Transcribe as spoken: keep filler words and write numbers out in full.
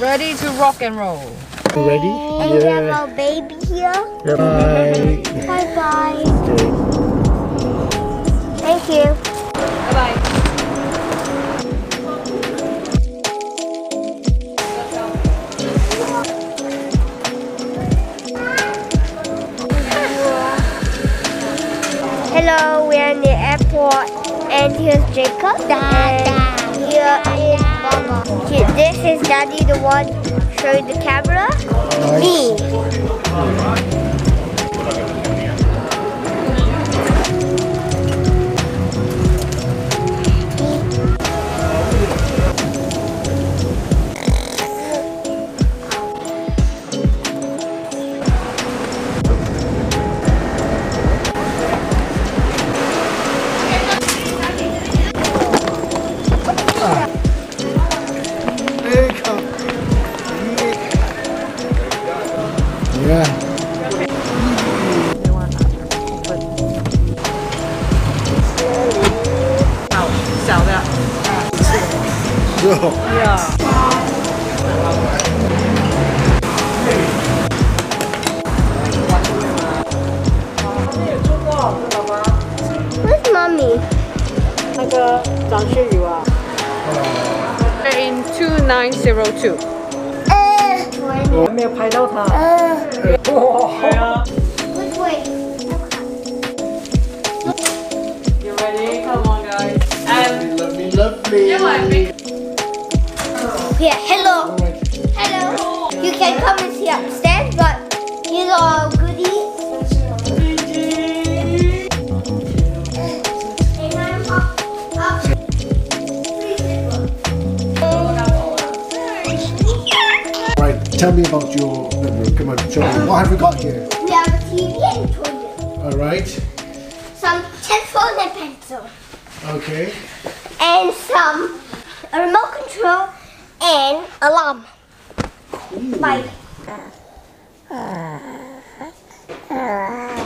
Ready to rock and roll. You ready? And we have a baby here. Bye. Bye bye. Okay. Thank you. Bye bye. Hello, we're in the airport, and here's Jacob. And here is Mama. This is Daddy, the one showing the camera. Me. Yeah. Where's Mommy? We're in two nine zero two. 我没有拍到他。 Which way? You ready? Come on, guys. And Lovely, lovely. Yeah, hello. Hello. You can come and see upstairs, but here's all goodies. And I'm up, up. Right, tell me about your bedroom. Come on, show me. What have we got here? We have a T V and a toilet. Alright. Some telephone and pencil. Okay. And some a remote control and alarm. Bye.